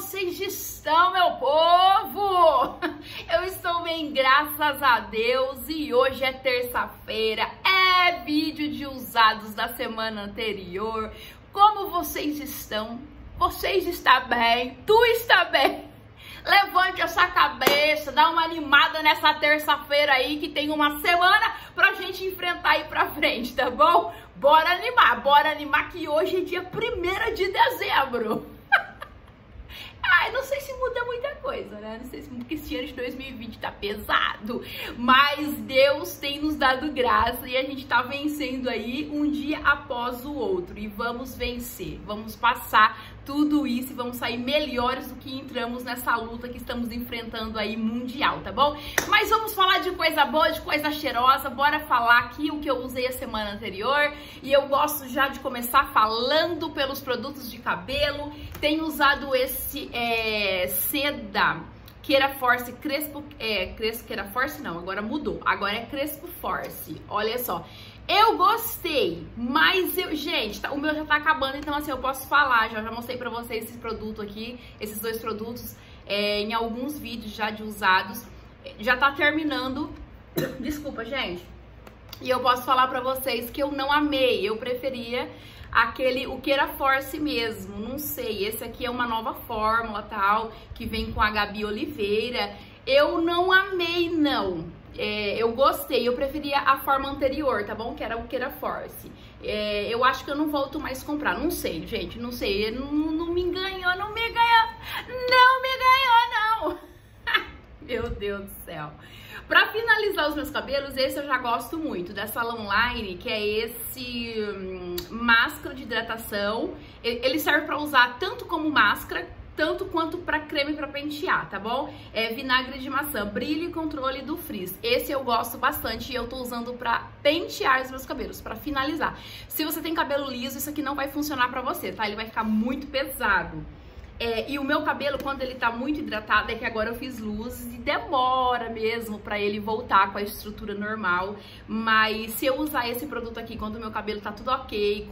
vocês estão, meu povo? Eu estou bem, graças a Deus, e hoje é terça-feira, é vídeo de usados da semana anterior. Como vocês estão? Vocês estão bem? Tu está bem? Levante essa cabeça, dá uma animada nessa terça-feira aí, que tem uma semana pra gente enfrentar aí pra frente, tá bom? Bora animar que hoje é dia 1º de dezembro. Ai, não sei se muda muita coisa, né? Não sei se porque esse ano de 2020 tá pesado, mas Deus tem nos dado graça e a gente tá vencendo aí um dia após o outro, e vamos vencer, vamos passar tudo isso e vamos sair melhores do que entramos nessa luta que estamos enfrentando aí mundial, tá bom? Mas vamos falar de coisa boa, de coisa cheirosa. Bora falar aqui o que eu usei a semana anterior, e eu gosto já de começar falando pelos produtos de cabelo. Tenho usado esse Seda Queira Force Crespo, Queira Force não, agora mudou, agora é Crespo Force. Olha só, eu gostei, mas gente, o meu já tá acabando, então assim, eu posso falar, já mostrei pra vocês esse produto aqui, esses dois produtos, em alguns vídeos já de usados, já tá terminando, desculpa, gente, e eu posso falar pra vocês que eu não amei, eu preferia o Queira Force mesmo, não sei, esse aqui é uma nova fórmula tal, que vem com a Gabi Oliveira, eu não amei não, eu gostei, eu preferia a forma anterior, tá bom? Que era o Queira Force, eu acho que eu não volto mais comprar, não sei, gente, não sei, não me ganhou, não me ganhou não, meu Deus do céu. Pra finalizar os meus cabelos, esse eu já gosto muito, da Salon Line, que é esse máscara de hidratação. Ele serve pra usar tanto como máscara, tanto quanto pra creme pra pentear, tá bom? É vinagre de maçã, brilho e controle do frizz. Esse eu gosto bastante e eu tô usando pra pentear os meus cabelos, pra finalizar. Se você tem cabelo liso, isso aqui não vai funcionar pra você, tá? Ele vai ficar muito pesado. E o meu cabelo, quando ele tá muito hidratado, é que agora eu fiz luzes e demora mesmo pra ele voltar com a estrutura normal. Mas se eu usar esse produto aqui, quando o meu cabelo tá tudo ok,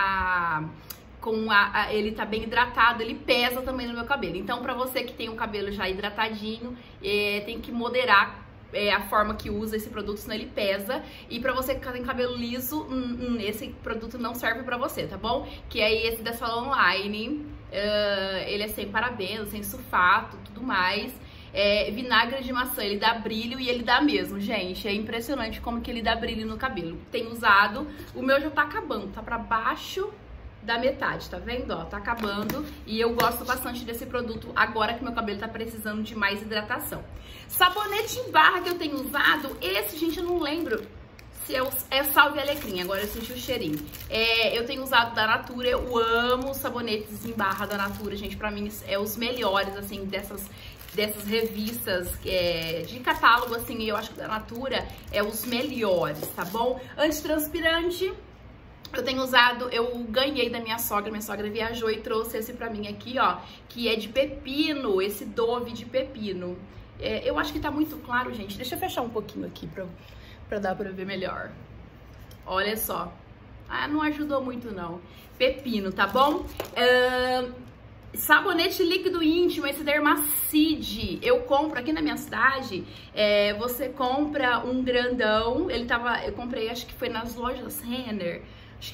ele tá bem hidratado, ele pesa também no meu cabelo. Então, pra você que tem o cabelo já hidratadinho, tem que moderar a forma que usa esse produto, senão ele pesa. E pra você que tem cabelo liso, esse produto não serve pra você, tá bom? Que é esse da Salon Line. Ele é sem parabenos, sem sulfato, tudo mais. Vinagre de maçã, ele dá brilho e ele dá mesmo, gente. É impressionante como que ele dá brilho no cabelo. Tenho usado, o meu já tá acabando, tá pra baixo da metade, tá vendo? Ó, tá acabando, e eu gosto bastante desse produto agora que meu cabelo tá precisando de mais hidratação. Sabonete em barra que eu tenho usado, esse, gente, eu não lembro se é Salve Alecrim, agora eu senti o cheirinho. Eu tenho usado da Natura, eu amo os sabonetes em barra da Natura, gente, pra mim é os melhores, assim, dessas revistas de catálogo, assim, eu acho que da Natura é os melhores, tá bom? Antitranspirante, eu tenho usado, eu ganhei da minha sogra viajou e trouxe esse pra mim aqui, ó, que é de pepino, esse Dove de pepino. Eu acho que tá muito claro, gente, deixa eu fechar um pouquinho aqui pra dar pra ver melhor. Olha só, não ajudou muito não, pepino, tá bom? Sabonete líquido íntimo, esse Dermacide, eu compro aqui na minha cidade, você compra um grandão, eu comprei, acho que foi nas lojas Renner,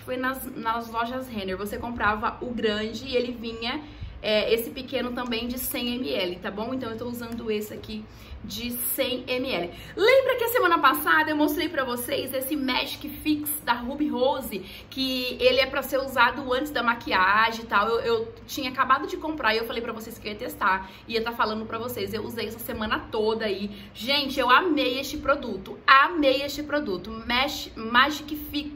você comprava o grande e ele vinha esse pequeno também de 100 ml, tá bom? Então eu tô usando esse aqui de 100 ml. Lembra que a semana passada eu mostrei pra vocês esse Magic Fix da Ruby Rose, que ele é pra ser usado antes da maquiagem e tal. Eu tinha acabado de comprar e eu falei pra vocês que eu ia testar, ia tá falando pra vocês. Eu usei essa semana toda aí. Gente, eu amei este produto, Magic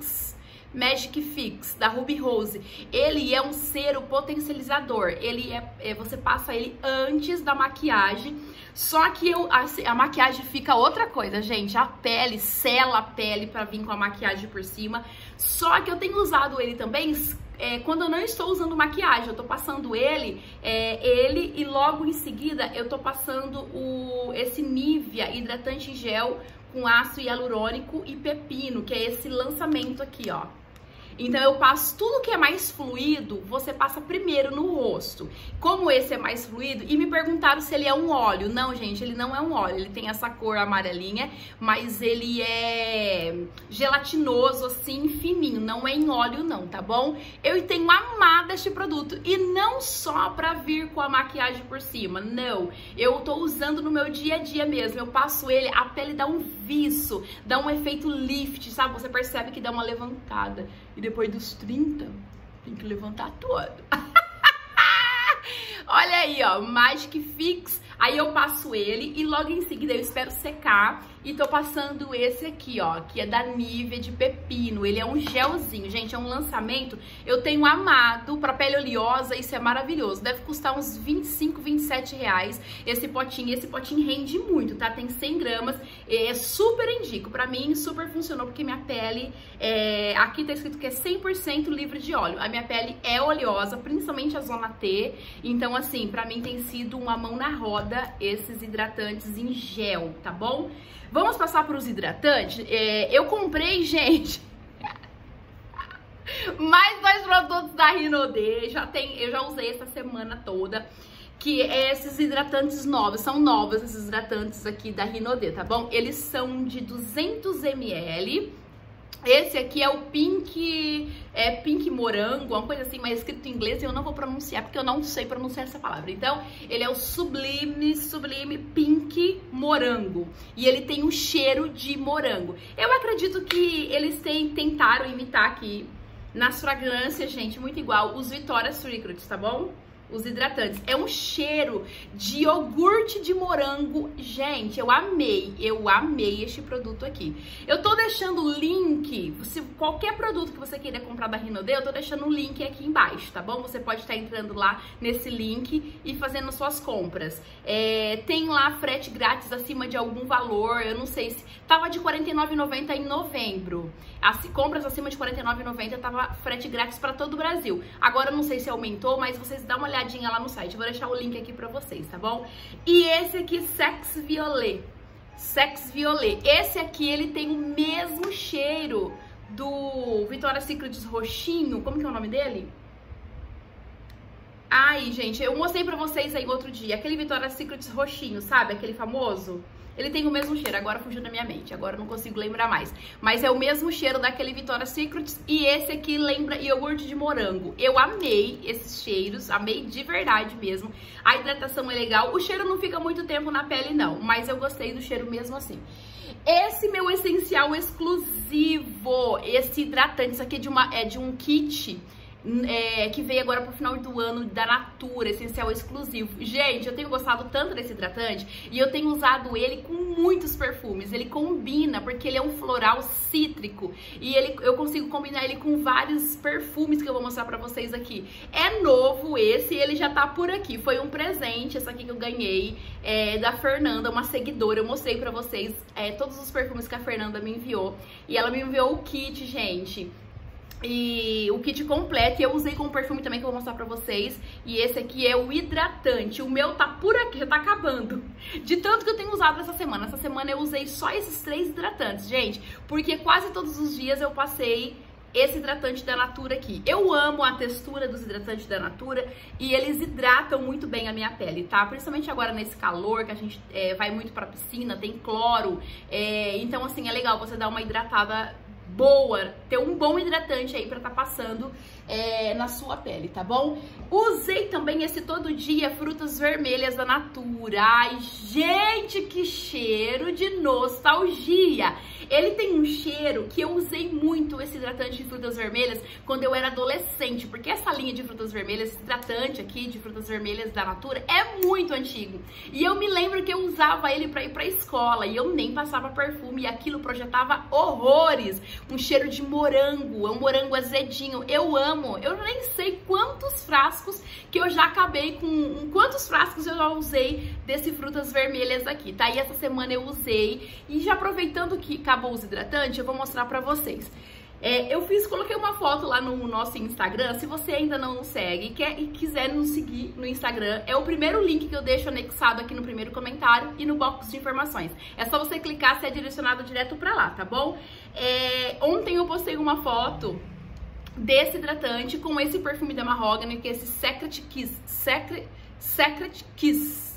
Fix da Ruby Rose. Ele é um cero potencializador. Você passa ele antes da maquiagem. Só que a maquiagem fica outra coisa, gente. A pele, sela a pele pra vir com a maquiagem por cima. Só que eu tenho usado ele também quando eu não estou usando maquiagem. Eu tô passando ele e logo em seguida eu tô passando esse Nivea hidratante em gel com ácido hialurônico e pepino, que é esse lançamento aqui, ó. Então eu passo tudo que é mais fluido, você passa primeiro no rosto. Como esse é mais fluido, e me perguntaram se ele é um óleo. Não, gente, ele não é um óleo. Ele tem essa cor amarelinha, mas ele é gelatinoso, assim, fininho. Não é em óleo não, tá bom? Eu tenho amado este produto. E não só pra vir com a maquiagem por cima, não. Eu tô usando no meu dia a dia mesmo. Eu passo ele, a pele dá um viço, dá um efeito lift, sabe? Você percebe que dá uma levantada. E depois dos 30, tem que levantar todo. Olha aí, ó, Magic Fix. Aí eu passo ele e logo em seguida eu espero secar e tô passando esse aqui, ó, que é da Nivea de pepino. Ele é um gelzinho, gente, é um lançamento. Eu tenho amado pra pele oleosa, isso é maravilhoso. Deve custar uns 25, 27 reais esse potinho. Esse potinho rende muito, tá? Tem 100 gramas, é super indico. Pra mim, super funcionou porque minha pele, aqui tá escrito que é 100% livre de óleo. A minha pele é oleosa, principalmente a zona T. Então, assim, pra mim tem sido uma mão na roda esses hidratantes em gel, tá bom? Vamos passar para os hidratantes. Eu comprei, gente, mais 2 produtos da Rinodê. Eu já usei essa semana toda. Que é esses hidratantes novos, são novos esses hidratantes aqui da Rinodê, tá bom? Eles são de 200 ml. Esse aqui é o Pink Morango, uma coisa assim, mas escrito em inglês e eu não vou pronunciar, porque eu não sei pronunciar essa palavra. Então, ele é o Sublime Pink Morango. E ele tem um cheiro de morango. Eu acredito que eles tentaram imitar aqui nas fragrâncias, gente, muito igual os Victoria's Secret, tá bom? Os hidratantes. É um cheiro de iogurte de morango. Gente, eu amei este produto aqui. Eu tô deixando o link, se qualquer produto que você queira comprar da Rinodê, eu tô deixando o link aqui embaixo, tá bom? Você pode estar entrando lá nesse link e fazendo suas compras. Tem lá frete grátis acima de algum valor, eu não sei se... Tava de R$ 49,90 em novembro. As compras acima de R$ 49,90 tava frete grátis para todo o Brasil. Agora eu não sei se aumentou, mas vocês dão uma olhadinha lá no site. Eu vou deixar o link aqui pra vocês, tá bom? E esse aqui, Sex Violet. Esse aqui, ele tem o mesmo cheiro do Victoria's Secret roxinho. Como que é o nome dele? Ai, gente, eu mostrei pra vocês aí outro dia. Aquele Victoria's Secret roxinho, sabe? Aquele famoso. Ele tem o mesmo cheiro, agora fugiu da minha mente, agora eu não consigo lembrar mais. Mas é o mesmo cheiro daquele Victoria's Secret e esse aqui lembra iogurte de morango. Eu amei esses cheiros, amei de verdade mesmo. A hidratação é legal, o cheiro não fica muito tempo na pele não, mas eu gostei do cheiro mesmo assim. Esse meu essencial exclusivo, esse hidratante, isso aqui é de um kit... que veio agora pro final do ano da Natura, essencial exclusivo. Gente, eu tenho gostado tanto desse hidratante e eu tenho usado ele com muitos perfumes. Ele combina, porque ele é um floral cítrico e eu consigo combinar ele com vários perfumes que eu vou mostrar pra vocês aqui. É novo esse, ele já tá por aqui. Foi um presente, essa aqui que eu ganhei da Fernanda, uma seguidora. Eu mostrei pra vocês todos os perfumes que a Fernanda me enviou. E ela me enviou o kit, gente. E o kit completo, e eu usei com perfume também que eu vou mostrar pra vocês. E esse aqui é o hidratante, o meu tá por aqui, já tá acabando. De tanto que eu tenho usado essa semana. Essa semana eu usei só esses 3 hidratantes, gente. Porque quase todos os dias eu passei esse hidratante da Natura aqui. Eu amo a textura dos hidratantes da Natura e eles hidratam muito bem a minha pele, tá? Principalmente agora nesse calor que a gente vai muito pra piscina, tem cloro. Então assim, é legal você dar uma hidratada boa, ter um bom hidratante aí pra tá passando na sua pele, tá bom? Usei também esse todo dia frutas vermelhas da Natura. Ai, gente, que cheiro de nostalgia! Ele tem um cheiro que eu usei muito esse hidratante de frutas vermelhas quando eu era adolescente, porque essa linha de frutas vermelhas, esse hidratante aqui de frutas vermelhas da Natura é muito antigo. E eu me lembro que eu usava ele pra ir pra escola e eu nem passava perfume e aquilo projetava horrores. Um cheiro de morango, um morango azedinho. Eu amo. Eu nem sei quantos frascos que eu já acabei com... Quantos frascos eu já usei desse frutas vermelhas aqui, tá? E essa semana eu usei. E já aproveitando que acabou os hidratantes, eu vou mostrar pra vocês. Coloquei uma foto lá no nosso Instagram. Se você ainda não nos segue e quiser nos seguir no Instagram, é o primeiro link que eu deixo anexado aqui no primeiro comentário e no box de informações. É só você clicar, ser direcionado direto pra lá, tá bom? Ontem eu postei uma foto desse hidratante com esse perfume da Mahogany, que é esse Secret Kiss. Secret Kiss.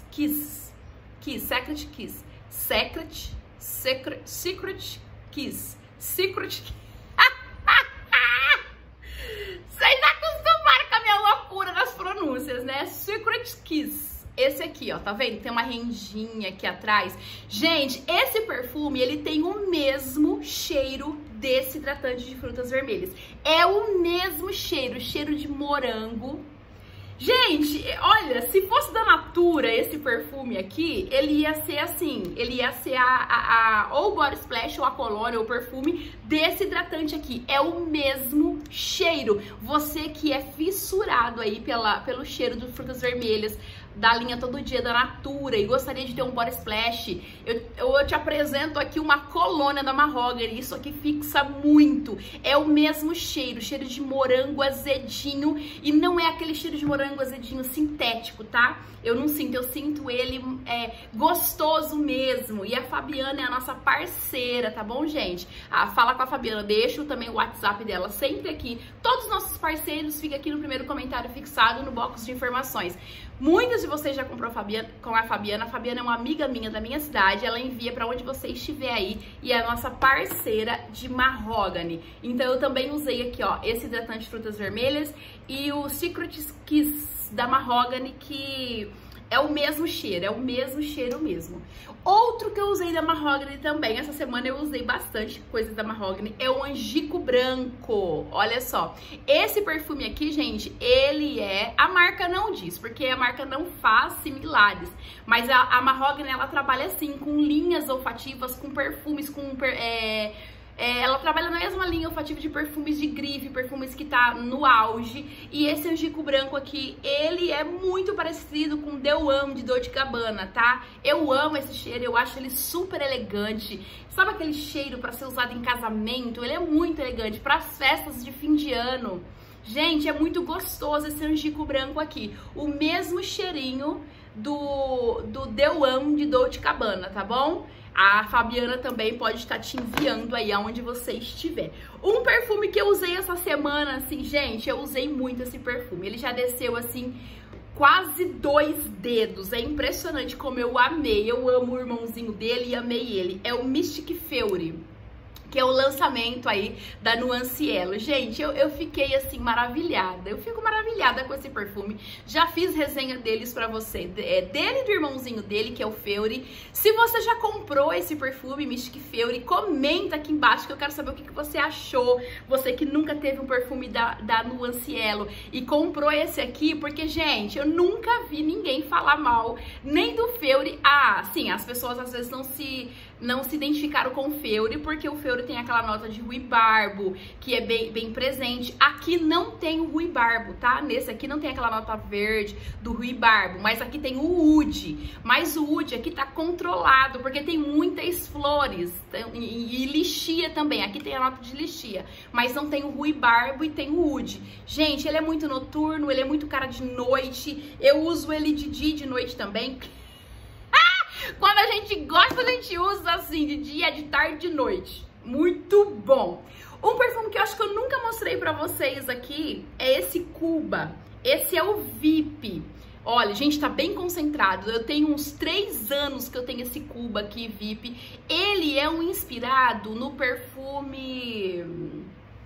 Vocês acostumaram com a minha loucura nas pronúncias, né? Secret Kiss. Esse aqui, ó, tá vendo? Tem uma rendinha aqui atrás. Gente, esse perfume, ele tem o mesmo cheiro desse hidratante de frutas vermelhas. É o mesmo cheiro, cheiro de morango. Gente, olha, se fosse da Natura esse perfume aqui, ele ia ser assim, ele ia ser ou o body splash, ou a colônia, ou o perfume desse hidratante aqui. É o mesmo cheiro. Você que é fissurado aí pelo cheiro de frutas vermelhas, da linha Todo Dia da Natura, e gostaria de ter um body splash, eu te apresento aqui uma colônia da Mahogany. Isso aqui fixa muito. É o mesmo cheiro, cheiro de morango azedinho, e não é aquele cheiro de morango azedinho sintético, tá? Eu não sinto, eu sinto ele gostoso mesmo. E a Fabiana é a nossa parceira, tá bom, gente? Fala com a Fabiana, deixo também o WhatsApp dela sempre aqui. Todos os nossos parceiros ficam aqui no primeiro comentário fixado no box de informações. Muitos de vocês já comprou com a Fabiana. A Fabiana é uma amiga minha da minha cidade. Ela envia pra onde você estiver aí e é a nossa parceira de Mahogany. Então eu também usei aqui, ó, esse hidratante de frutas vermelhas e o Secret Kiss da Mahogany, que é o mesmo cheiro mesmo. Outro que eu usei da Mahogany também, essa semana eu usei bastante coisas da Mahogany, é o Angico Branco. Olha só, esse perfume aqui, gente, ele a marca não diz, porque a marca não faz similares, mas a Mahogany, ela trabalha assim, com linhas olfativas, com perfumes, ela trabalha na mesma linha olfativa de perfumes de grife, perfumes que tá no auge. E esse Angico Branco aqui, ele é muito parecido com The One de Dolce & Gabbana, tá? Eu amo esse cheiro, eu acho ele super elegante. Sabe aquele cheiro pra ser usado em casamento? Ele é muito elegante para as festas de fim de ano. Gente, é muito gostoso esse Angico Branco aqui. O mesmo cheirinho do The One de Dolce & Gabbana, tá bom? A Fabiana também pode estar te enviando aí aonde você estiver. Um perfume que eu usei essa semana, assim, gente, eu usei muito esse perfume. Ele já desceu, assim, quase 2 dedos. É impressionante como eu amei. Eu amo o irmãozinho dele e amei ele. É o Mystic Fury, que é o lançamento aí da Nuancielo. Gente, eu fiquei assim maravilhada. Eu fico maravilhada com esse perfume. Já fiz resenha deles pra você, dele e do irmãozinho dele, que é o Fury. Se você já comprou esse perfume, Mystic Fury, comenta aqui embaixo que eu quero saber o que você achou. Você que nunca teve um perfume da Nuancielo e comprou esse aqui, porque, gente, eu nunca vi ninguém falar mal nem do Fury. Sim, as pessoas às vezes não se identificaram com o Fury, porque o Fury tem aquela nota de ruibarbo, que é bem presente. Aqui não tem o ruibarbo, tá? Nesse aqui não tem aquela nota verde do ruibarbo, mas aqui tem o oud. Mas o oud aqui tá controlado, porque tem muitas flores e lixia também. Aqui tem a nota de lixia, mas não tem o ruibarbo e tem o oud. Gente, ele é muito noturno, ele é muito cara de noite. Eu uso ele de dia e de noite também. Quando a gente gosta, a gente usa assim, de dia, de tarde, de noite. Muito bom. Um perfume que eu acho que eu nunca mostrei pra vocês aqui é esse Cuba. Esse é o VIP. Olha, gente, tá bem concentrado. Eu tenho uns 3 anos que eu tenho esse Cuba aqui, VIP. Ele é inspirado no perfume...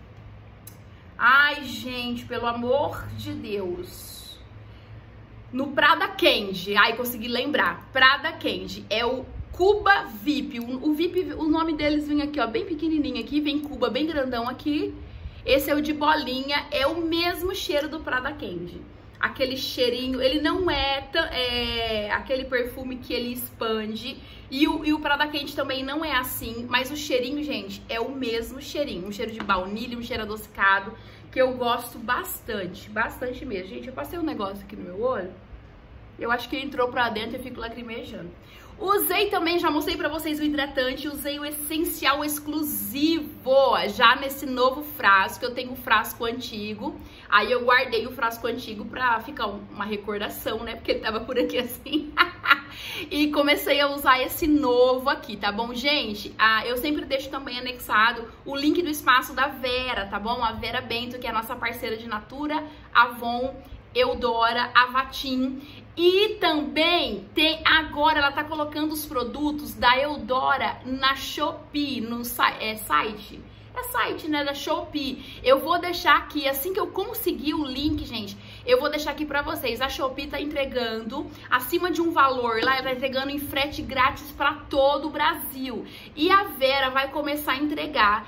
Ai, gente, pelo amor de Deus... No Prada Candy, consegui lembrar, Prada Candy, é o Cuba VIP, o VIP, o nome deles vem aqui, ó, bem pequenininho aqui, vem Cuba bem grandão aqui, esse é o de bolinha, é o mesmo cheiro do Prada Candy, aquele cheirinho, ele não é aquele perfume que ele expande, e o Prada Candy também não é assim, mas o cheirinho, gente, é o mesmo cheirinho, um cheiro de baunilha, um cheiro adocicado, que eu gosto bastante, bastante mesmo. Gente, eu passei um negócio aqui no meu olho, eu acho que entrou pra dentro e eu fico lacrimejando. Usei também, já mostrei pra vocês o hidratante, usei o essencial exclusivo, já nesse novo frasco. Eu tenho um frasco antigo, aí eu guardei o frasco antigo pra ficar uma recordação, né, porque ele tava por aqui assim. E comecei a usar esse novo aqui, tá bom, gente? Eu sempre deixo também anexado o link do espaço da Vera, tá bom? A Vera Bento, que é a nossa parceira de Natura, Avon, Eudora, Avatim. E também tem, agora ela tá colocando os produtos da Eudora na Shopee, no site. É site, né, da Shopee. Eu vou deixar aqui, assim que eu conseguir o link, gente, eu vou deixar aqui pra vocês. A Shopee tá entregando acima de um valor lá, ela tá entregando em frete grátis pra todo o Brasil. E a Vera vai começar a entregar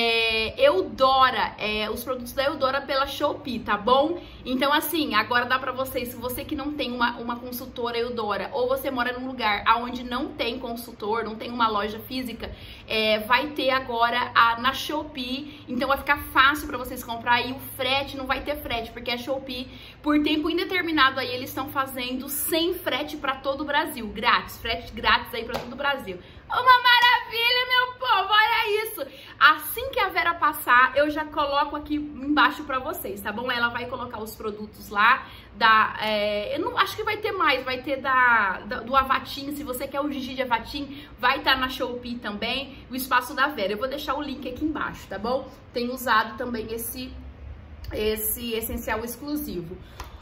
Eudora, os produtos da Eudora pela Shopee, tá bom? Então, assim, agora dá pra vocês, se você que não tem uma consultora Eudora, ou você mora num lugar onde não tem consultor, não tem uma loja física, vai ter agora na Shopee, então vai ficar fácil pra vocês comprar, e o frete não vai ter frete, porque a Shopee, por tempo indeterminado aí, eles estão fazendo sem frete pra todo o Brasil, grátis, frete grátis aí pra todo o Brasil. Uma maravilha, meu povo, olha isso! Assim que a Vera passar, eu já coloco aqui embaixo pra vocês, tá bom? Ela vai colocar os produtos lá, eu não acho que vai ter mais, vai ter do Avatim, se você quer o Gigi de Avatim, vai estar na Shopee também, o espaço da Vera. Eu vou deixar o link aqui embaixo, tá bom? Tenho usado também esse essencial exclusivo.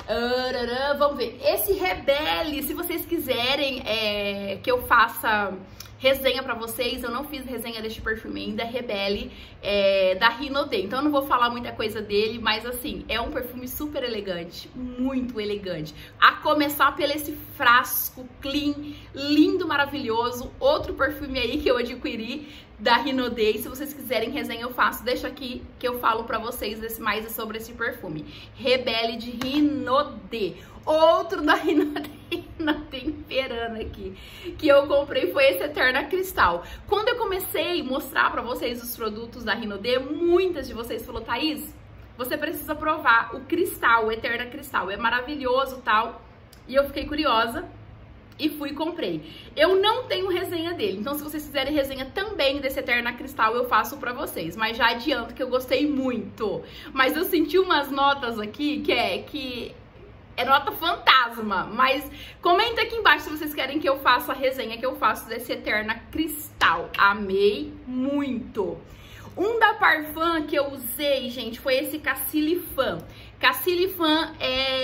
Vamos ver, esse Rebelle, se vocês quiserem que eu faça resenha pra vocês, eu não fiz resenha deste perfume ainda, Rebelle, da Rinode, então eu não vou falar muita coisa dele, mas assim, é um perfume super elegante, muito elegante, a começar pelo esse frasco clean, lindo, maravilhoso, outro perfume aí que eu adquiri da Rinode. Se vocês quiserem resenha eu faço, deixa aqui que eu falo pra vocês mais sobre esse perfume, Rebelle de Rinode. Outro da Rinode, não tem imperando aqui, que eu comprei foi esse Eterna Cristal. Quando eu comecei a mostrar pra vocês os produtos da Rinode, muitas de vocês falaram, Thaís, você precisa provar o Cristal, o Eterna Cristal, é maravilhoso e tal. E eu fiquei curiosa e fui e comprei. Eu não tenho resenha dele, então se vocês fizerem resenha também desse Eterna Cristal, eu faço pra vocês. Mas já adianto que eu gostei muito. Mas eu senti umas notas aqui que é nota fantasma, mas comenta aqui embaixo se vocês querem que eu faça a resenha que eu faço desse Eterna Cristal. Amei muito. Um da Parfum que eu usei, gente, foi esse Cassilipan. Cassilipan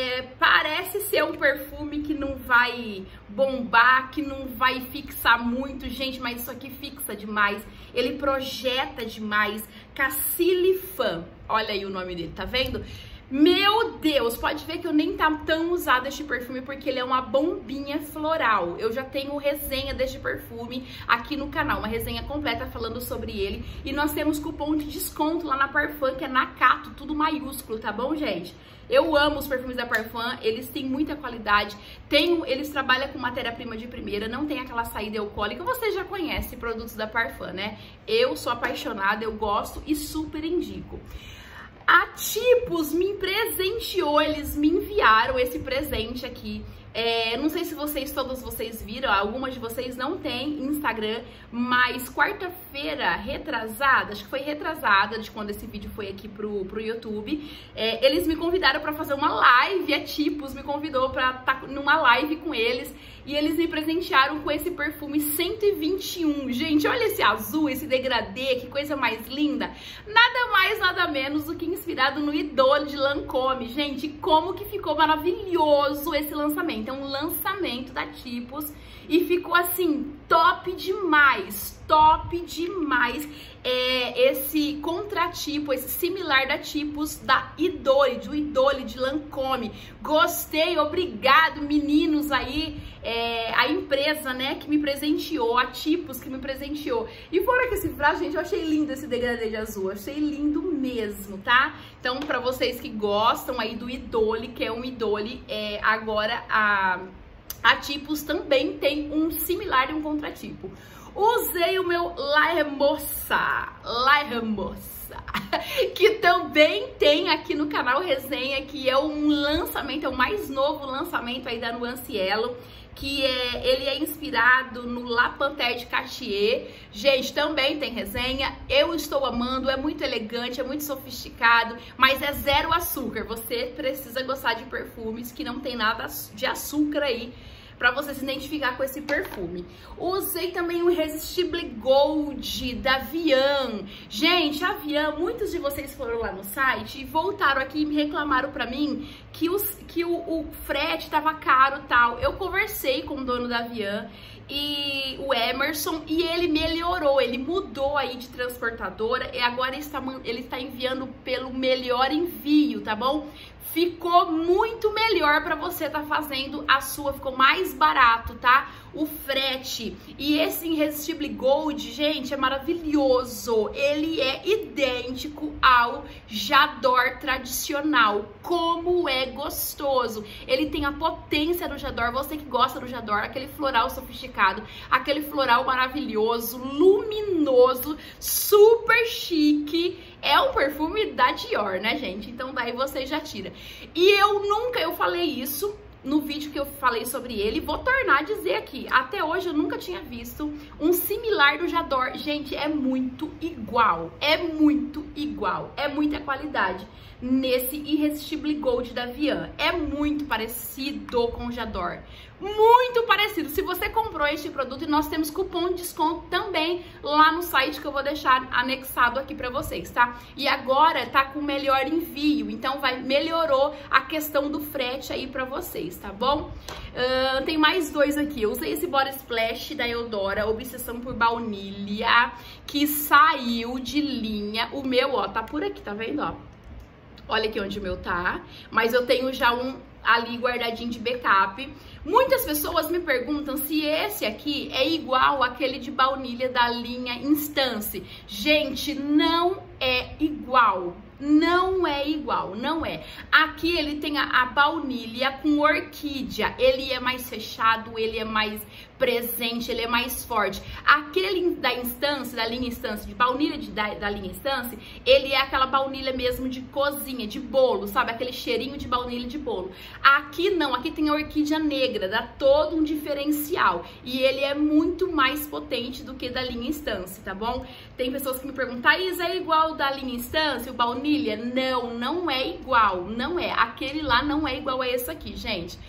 parece ser um perfume que não vai bombar, que não vai fixar muito, gente, mas isso aqui fixa demais. Ele projeta demais. Cassilipan, olha aí o nome dele, tá vendo? Meu Deus, pode ver que eu nem tá tão usado este perfume porque ele é uma bombinha floral. Eu já tenho resenha deste perfume aqui no canal, uma resenha completa falando sobre ele. E nós temos cupom de desconto lá na Parfum, que é Nakato, tudo maiúsculo, tá bom, gente? Eu amo os perfumes da Parfum, eles têm muita qualidade, eles trabalham com matéria-prima de primeira, não tem aquela saída alcoólica. Você já conhece produtos da Parfum, né? Eu sou apaixonada, eu gosto e super indico. A Tipos me presenteou, eles me enviaram esse presente aqui. Não sei se todos vocês viram, algumas de vocês não têm Instagram, mas quarta-feira retrasada, acho que foi retrasada de quando esse vídeo foi aqui pro YouTube, eles me convidaram para fazer uma live, a Tipos me convidou para estar numa live com eles, e eles me presentearam com esse perfume 121. Gente, olha esse azul, esse degradê, que coisa mais linda. Nada mais, nada menos do que inspirado no Idole de Lancôme. Gente, como que ficou maravilhoso esse lançamento. É um lançamento da Tipos e ficou assim, top demais, top demais. Esse contratipo, esse similar da Tipos da Idole, do Idole de Lancôme. Gostei, obrigado meninos aí, a empresa, né, que me presenteou, a Tipos que me presenteou. E fora que esse frasco, gente, eu achei lindo esse degradê de azul, achei lindo mesmo, tá? Então, pra vocês que gostam aí do Idole, que é um Idole, agora a Tipos também tem um similar e um contratipo. Usei o meu La Hermosa, que também tem aqui no canal resenha, que é um lançamento, é o mais novo lançamento aí da Nuance Yellow, que ele é inspirado no La Panthère de Cartier. Gente, também tem resenha, eu estou amando, é muito elegante, é muito sofisticado, mas é zero açúcar. Você precisa gostar de perfumes que não tem nada de açúcar aí, pra você se identificar com esse perfume. Usei também o Irresistible Gold da Vian. Gente, a Vian, muitos de vocês foram lá no site e voltaram aqui e me reclamaram pra mim que o frete tava caro e tal. Eu conversei com o dono da Vian e o Emerson, e ele melhorou, ele mudou aí de transportadora e agora ele está enviando pelo Melhor Envio, tá bom? Ficou muito melhor para você tá fazendo a sua, ficou mais barato, tá? O frete. E esse Irresistible Gold, gente, é maravilhoso. Ele é idêntico ao J'adore tradicional. Como é gostoso. Ele tem a potência do J'adore. Você que gosta do J'adore, aquele floral sofisticado, aquele floral maravilhoso, luminoso, super chique. É um perfume da Dior, né, gente? Então daí você já tira. E eu falei isso no vídeo que eu falei sobre ele, vou tornar a dizer aqui. Até hoje eu nunca tinha visto um similar do J'adore. Gente, é muito igual. É muito igual. É muita qualidade nesse Irresistible Gold da Vian. É muito parecido com o J'adore. Muito parecido. Se você comprou este produto, e nós temos cupom de desconto também lá no site, que eu vou deixar anexado aqui pra vocês, tá? E agora tá com melhor envio, então melhorou a questão do frete aí pra vocês, tá bom? Tem mais dois aqui. Eu usei esse Body Splash da Eudora, Obsessão por Baunilha, que saiu de linha. O meu, ó, tá por aqui, tá vendo, ó? Olha aqui onde o meu tá, mas eu tenho já um ali guardadinho de backup. Muitas pessoas me perguntam se esse aqui é igual àquele de baunilha da linha Instance. Gente, não é igual. Não é igual, não é. Aqui ele tem a baunilha com orquídea. Ele é mais fechado, ele é mais presente, ele é mais forte. Aquele da Instance, da linha Instance, de baunilha da linha Instance, ele é aquela baunilha mesmo de cozinha, de bolo, sabe? Aquele cheirinho de baunilha de bolo. Aqui não, aqui tem a orquídea negra, dá todo um diferencial. E ele é muito mais potente do que da linha Instance, tá bom? Tem pessoas que me perguntam, Thaís, é igual da linha Instance, o baunilha? Não, não é igual, não é. Aquele lá não é igual a esse aqui, gente.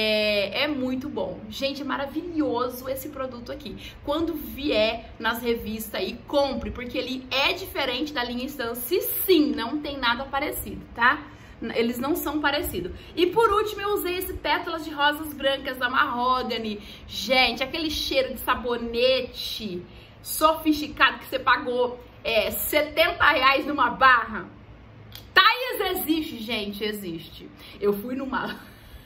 É muito bom. Gente, é maravilhoso esse produto aqui. Quando vier nas revistas aí, compre, porque ele é diferente da linha Instance, sim, não tem nada parecido, tá? Eles não são parecidos. E por último eu usei esse Pétalas de Rosas Brancas da Mahogany. Gente, aquele cheiro de sabonete sofisticado que você pagou R$70 numa barra. Thaís, existe, gente, existe. Eu fui numa...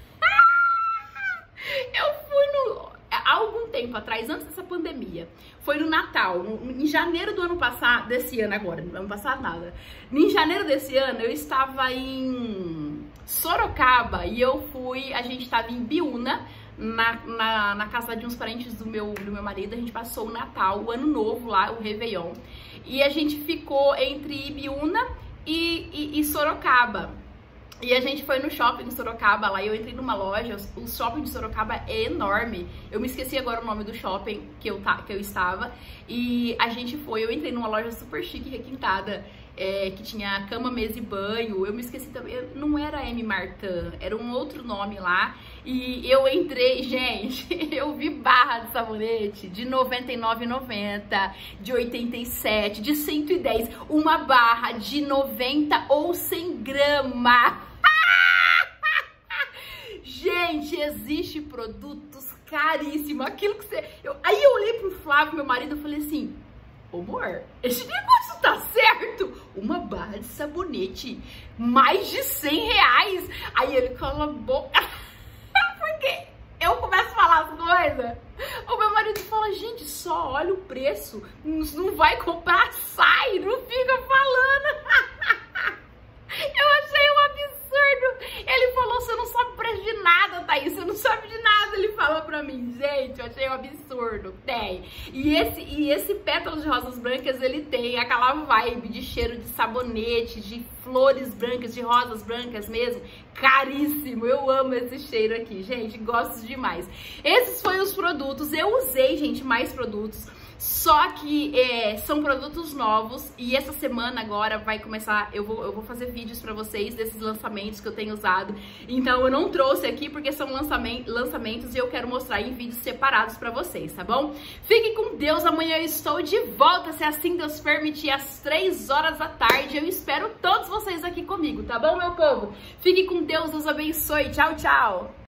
Há algum tempo atrás, antes dessa pandemia, foi no Natal, em janeiro do ano passado, desse ano agora, no ano passado nada. Em janeiro desse ano, eu estava em Sorocaba e a gente estava em Biúna, na casa de uns parentes do meu marido. A gente passou o Natal, o Ano Novo lá, o Réveillon. E a gente ficou entre Biúna e Sorocaba. E a gente foi no shopping de Sorocaba lá, e eu entrei numa loja. O shopping de Sorocaba é enorme. Eu me esqueci agora o nome do shopping que eu estava. E a gente eu entrei numa loja super chique, requintada, que tinha cama, mesa e banho. Eu me esqueci também, não era M. Martin, era um outro nome lá. E eu entrei, gente, eu vi barra de sabonete de R$ 99,90, de 87, de 110, uma barra de 90 ou 100 gramas. Gente, existe produtos caríssimos, aquilo que você... Aí eu olhei pro Flávio, meu marido, e falei assim, ô amor, esse negócio tá certo? Uma barra de sabonete, mais de R$100. Aí ele cala a boca, porque eu começo a falar as coisas, o meu marido fala, gente, só olha o preço, não vai comprar, sai, não fica falando. Eu achei um absurdo. Ele falou, você não sabe o preço de nada, Thaís, você não sabe de nada. Ele falou pra mim, gente, eu achei achei um absurdo. Tem. E esse pétalo de rosas brancas, ele tem aquela vibe de cheiro de sabonete, de flores brancas, de rosas brancas mesmo. Caríssimo. Eu amo esse cheiro aqui, gente. Gosto demais. Esses foram os produtos. Eu usei, gente, mais produtos. Só que são produtos novos e essa semana agora vai começar, eu vou fazer vídeos pra vocês desses lançamentos que eu tenho usado. Então eu não trouxe aqui porque são lançamentos e eu quero mostrar em vídeos separados pra vocês, tá bom? Fique com Deus, amanhã eu estou de volta, se assim Deus permitir, às 3 horas da tarde. Eu espero todos vocês aqui comigo, tá bom, meu povo? Fique com Deus, Deus abençoe. Tchau, tchau!